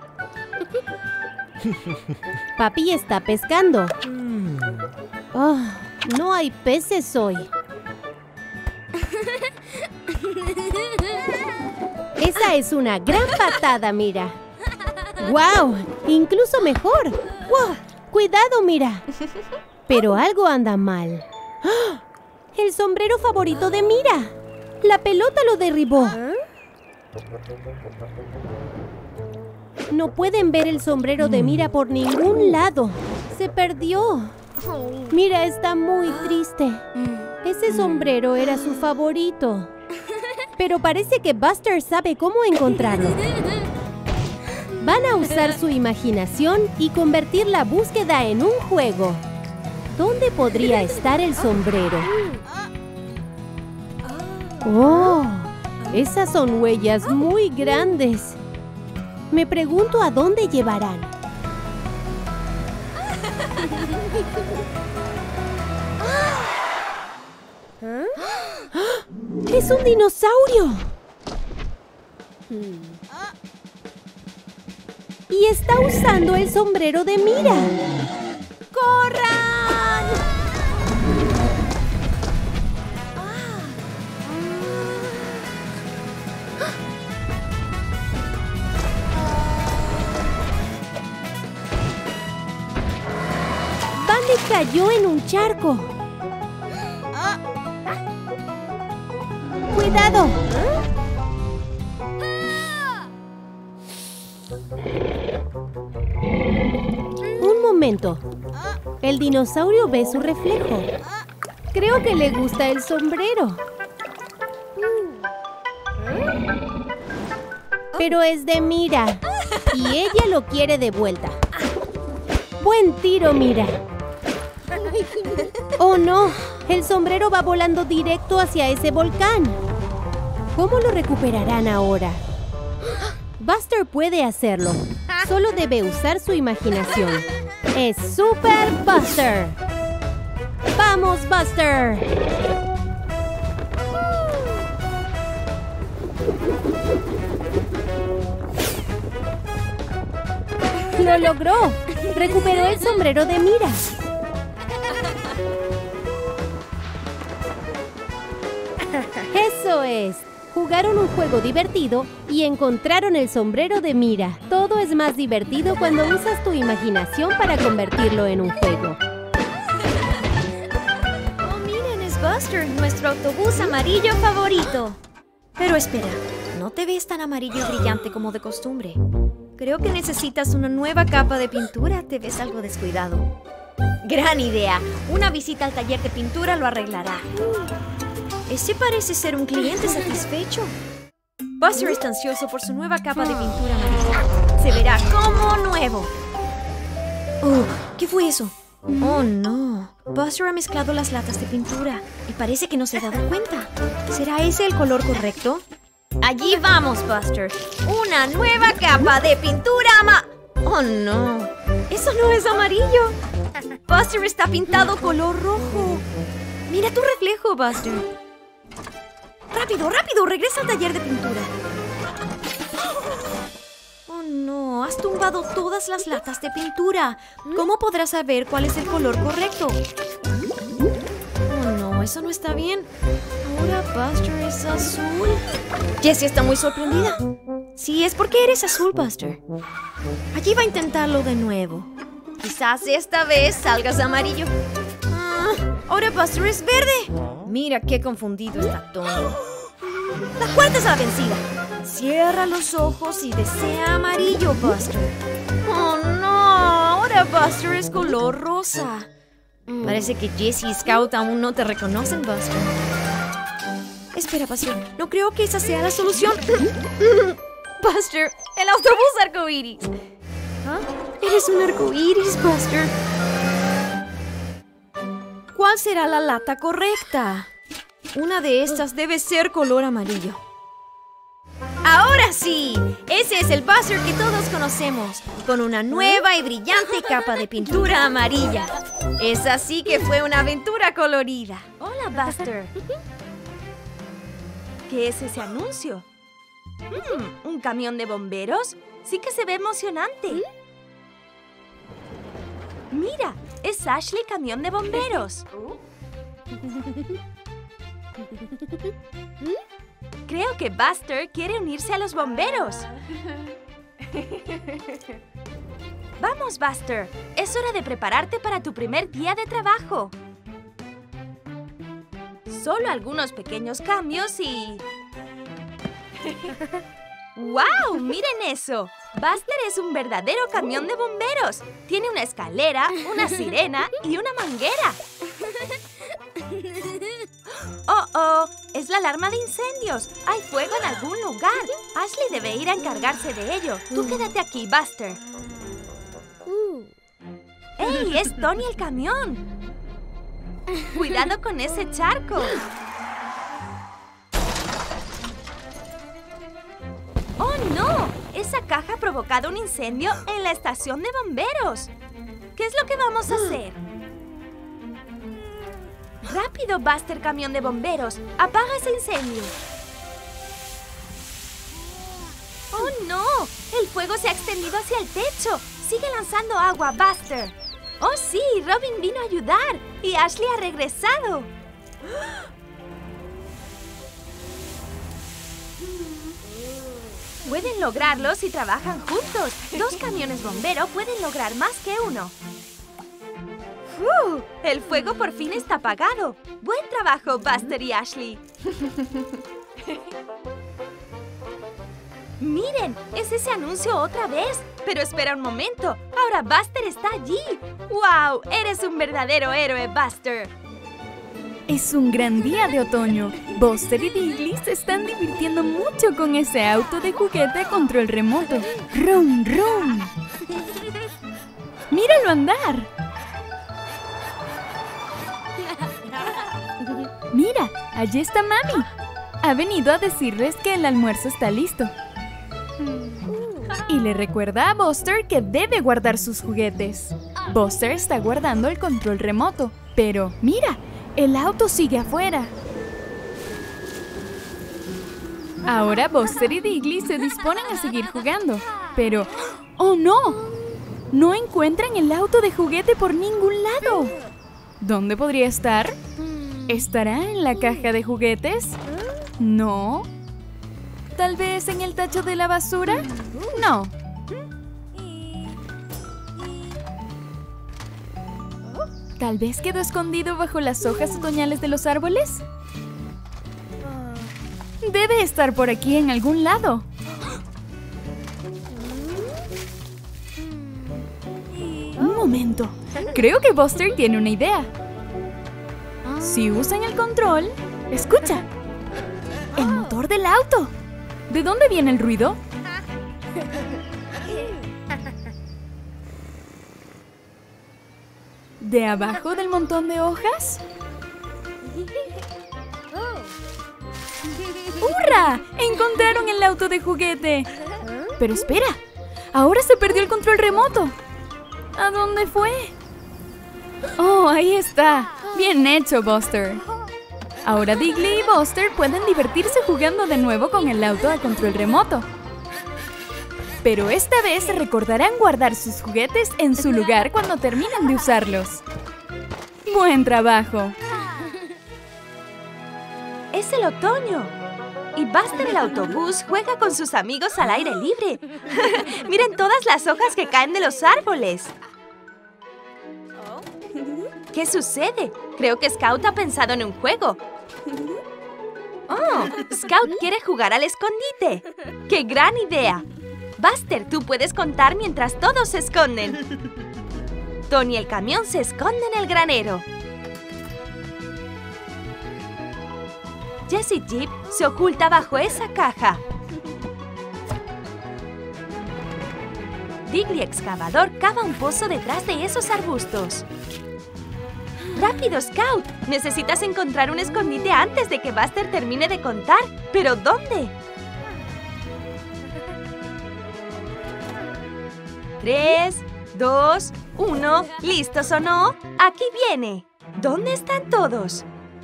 Papi está pescando. Oh, no hay peces hoy. Esa es una gran patada, Mira. ¡Wow! Incluso mejor. ¡Wow! Cuidado, Mira. Pero algo anda mal. ¡Oh! El sombrero favorito de Mira. La pelota lo derribó. No pueden ver el sombrero de Mira por ningún lado. Se perdió. Mira está muy triste. Ese sombrero era su favorito. Pero parece que Buster sabe cómo encontrarlo. Van a usar su imaginación y convertir la búsqueda en un juego. ¿Dónde podría estar el sombrero? ¡Oh! Esas son huellas muy grandes. Me pregunto a dónde llevarán. ¡Es un dinosaurio! Y está usando el sombrero de Mira. ¡Corran! Bandit cayó en un charco. ¡Cuidado! Un momento. El dinosaurio ve su reflejo. Creo que le gusta el sombrero. Pero es de Mira. Y ella lo quiere de vuelta. ¡Buen tiro, Mira! ¡Oh, no! El sombrero va volando directo hacia ese volcán. ¿Cómo lo recuperarán ahora? Buster puede hacerlo. Solo debe usar su imaginación. ¡Es Super Buster! ¡Vamos, Buster! ¡Lo logró! Recuperó el sombrero de Mira. ¡Eso es! Jugaron un juego divertido y encontraron el sombrero de Mira. Todo es más divertido cuando usas tu imaginación para convertirlo en un juego. Oh, miren, es Buster, nuestro autobús amarillo favorito. Pero espera, no te ves tan amarillo y brillante como de costumbre. Creo que necesitas una nueva capa de pintura. Te ves algo descuidado. Gran idea. Una visita al taller de pintura lo arreglará. Ese parece ser un cliente satisfecho. Buster está ansioso por su nueva capa de pintura amarilla. Se verá como nuevo. Oh, ¿qué fue eso? Oh, no. Buster ha mezclado las latas de pintura y parece que no se ha dado cuenta. ¿Será ese el color correcto? Allí vamos, Buster. Una nueva capa de pintura ama... Oh, no. Eso no es amarillo. Buster está pintado color rojo. Mira tu reflejo, Buster. ¡Rápido, rápido! ¡Regresa al taller de pintura! Oh, no. Has tumbado todas las latas de pintura. ¿Cómo podrás saber cuál es el color correcto? Oh, no. Eso no está bien. Ahora Buster es azul. Jessie está muy sorprendida. Sí, es porque eres azul, Buster. Allí va a intentarlo de nuevo. Quizás esta vez salgas amarillo. Ah, ahora Buster es verde. Mira qué confundido está Tony. La cuarta es la vencida. Cierra los ojos y desea amarillo, Buster. Oh, no. Ahora Buster es color rosa. Parece que Jessie y Scout aún no te reconocen, Buster. Espera, Buster. No creo que esa sea la solución. Buster, el autobús arcoíris. ¿Ah? Eres un arcoíris, Buster. ¿Cuál será la lata correcta? Una de estas debe ser color amarillo. ¡Ahora sí! Ese es el Buster que todos conocemos, con una nueva y brillante capa de pintura amarilla. Es así que fue una aventura colorida. Hola, Buster. ¿Qué es ese anuncio? Hmm, ¿un camión de bomberos? Sí que se ve emocionante. Mira, es Ashley Camión de Bomberos. Creo que Buster quiere unirse a los bomberos. Vamos, Buster. Es hora de prepararte para tu primer día de trabajo. Solo algunos pequeños cambios y... ¡Wow! ¡Miren eso! Buster es un verdadero camión de bomberos. Tiene una escalera, una sirena y una manguera. ¡Oh, oh! Es la alarma de incendios. Hay fuego en algún lugar. Ashley debe ir a encargarse de ello. Tú quédate aquí, Buster. ¡Ey! ¡Es Tony el camión! ¡Cuidado con ese charco! ¡Oh, no! Esa caja ha provocado un incendio en la estación de bomberos. ¿Qué es lo que vamos a hacer? ¡Rápido, Buster, camión de bomberos! ¡Apaga ese incendio! ¡Oh, no! El fuego se ha extendido hacia el techo. ¡Sigue lanzando agua, Buster! ¡Oh, sí! Robin vino a ayudar. Y Ashley ha regresado. Pueden lograrlo si trabajan juntos. Dos camiones bomberos pueden lograr más que uno. ¡Uh! El fuego por fin está apagado. ¡Buen trabajo, Buster y Ashley! ¡Miren! ¡Es ese anuncio otra vez! Pero espera un momento. ¡Ahora Buster está allí! ¡Wow! ¡Eres un verdadero héroe, Buster! Es un gran día de otoño. Buster y Diggly se están divirtiendo mucho con ese auto de juguete a control remoto. ¡Rum, rum! ¡Míralo andar! Mira, allí está Mami. Ha venido a decirles que el almuerzo está listo. Y le recuerda a Buster que debe guardar sus juguetes. Buster está guardando el control remoto. Pero, mira, el auto sigue afuera. Ahora Buster y Diggly se disponen a seguir jugando. Pero, ¡oh no! No encuentran el auto de juguete por ningún lado. ¿Dónde podría estar? ¿Estará en la caja de juguetes? No. ¿Tal vez en el tacho de la basura? No. ¿Tal vez quedó escondido bajo las hojas otoñales de los árboles? Debe estar por aquí en algún lado. Un momento. Creo que Buster tiene una idea. Si usan el control... ¡Escucha! ¡El motor del auto! ¿De dónde viene el ruido? ¿De abajo del montón de hojas? ¡Hurra! ¡Encontraron el auto de juguete! Pero espera, ahora se perdió el control remoto. ¿A dónde fue? ¡Oh, ahí está! ¡Bien hecho, Buster! Ahora Diggly y Buster pueden divertirse jugando de nuevo con el auto a control remoto. Pero esta vez recordarán guardar sus juguetes en su lugar cuando terminen de usarlos. ¡Buen trabajo! ¡Es el otoño! Y Buster el autobús juega con sus amigos al aire libre. ¡Miren todas las hojas que caen de los árboles! ¿Qué sucede? Creo que Scout ha pensado en un juego. ¡Oh! Scout quiere jugar al escondite. ¡Qué gran idea! Buster, tú puedes contar mientras todos se esconden. Tony el camión se esconde en el granero. Jessie Jeep se oculta bajo esa caja. Diggly excavador cava un pozo detrás de esos arbustos. ¡Rápido, Scout! Necesitas encontrar un escondite antes de que Buster termine de contar. ¿Pero dónde? Tres, dos, uno. ¿Listos o no? ¡Aquí viene! ¿Dónde están todos?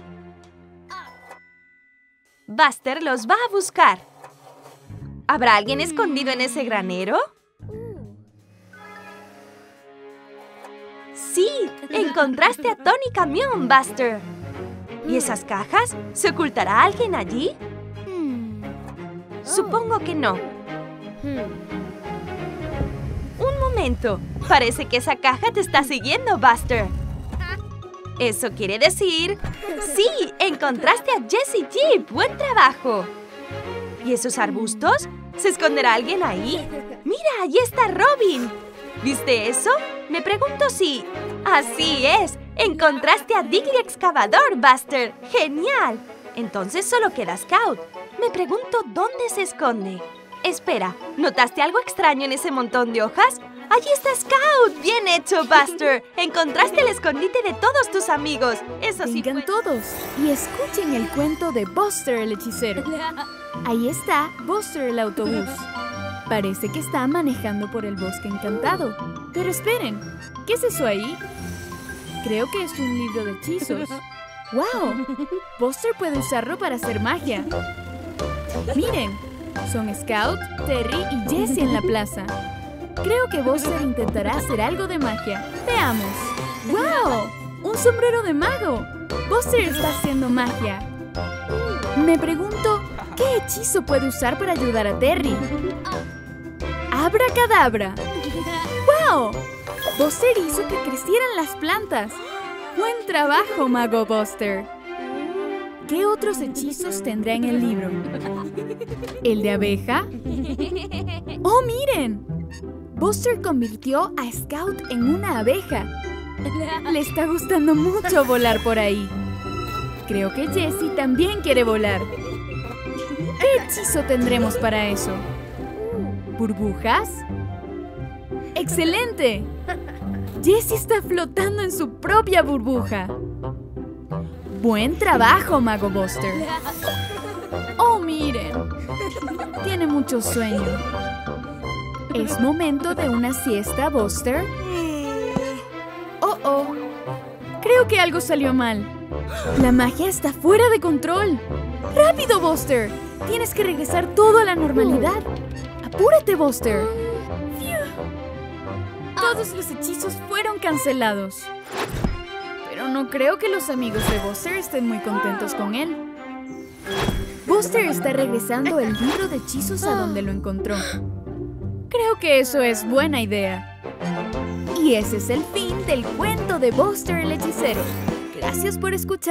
Buster los va a buscar. ¿Habrá alguien escondido en ese granero? ¡Sí! ¡Encontraste a Tony Camión, Buster! ¿Y esas cajas? ¿Se ocultará alguien allí? Supongo que no. Un momento. Parece que esa caja te está siguiendo, Buster. Eso quiere decir... ¡Sí! ¡Encontraste a Jessie Jeep! ¡Buen trabajo! ¿Y esos arbustos? ¿Se esconderá alguien ahí? ¡Mira! ¡Allí está Robin! ¿Viste eso? Me pregunto si... ¡Así es! ¡Encontraste a Diggly excavador, Buster! ¡Genial! Entonces solo queda Scout. Me pregunto dónde se esconde. Espera, ¿notaste algo extraño en ese montón de hojas? ¡Allí está Scout! ¡Bien hecho, Buster! Encontraste el escondite de todos tus amigos. Eso sí Vengan fue... todos y escuchen el cuento de Buster el hechicero. Ahí está Buster el autobús. Parece que está manejando por el bosque encantado. Pero esperen, ¿qué es eso ahí? Creo que es un libro de hechizos. ¡Wow! Buster puede usarlo para hacer magia. Miren, son Scout, Terry y Jessie en la plaza. Creo que Buster intentará hacer algo de magia. ¡Veamos! ¡Wow! ¡Un sombrero de mago! Buster está haciendo magia. Me pregunto, ¿qué hechizo puede usar para ayudar a Terry? ¡Abracadabra! ¡Wow! Buster hizo que crecieran las plantas. ¡Buen trabajo, Mago Buster! ¿Qué otros hechizos tendrá en el libro? ¿El de abeja? ¡Oh, miren! Buster convirtió a Scout en una abeja. Le está gustando mucho volar por ahí. Creo que Jessie también quiere volar. ¿Qué hechizo tendremos para eso? ¿Burbujas? ¡Excelente! Jessie está flotando en su propia burbuja. ¡Buen trabajo, Mago Buster! ¡Oh, miren! Tiene mucho sueño. ¿Es momento de una siesta, Buster? ¡Oh, oh! Creo que algo salió mal. La magia está fuera de control. ¡Rápido, Buster! Tienes que regresar todo a la normalidad. ¡Apúrate, Buster! Todos los hechizos fueron cancelados. Pero no creo que los amigos de Buster estén muy contentos con él. Buster está regresando el libro de hechizos a donde lo encontró. Creo que eso es buena idea. Y ese es el fin del cuento de Buster el hechicero. Gracias por escuchar.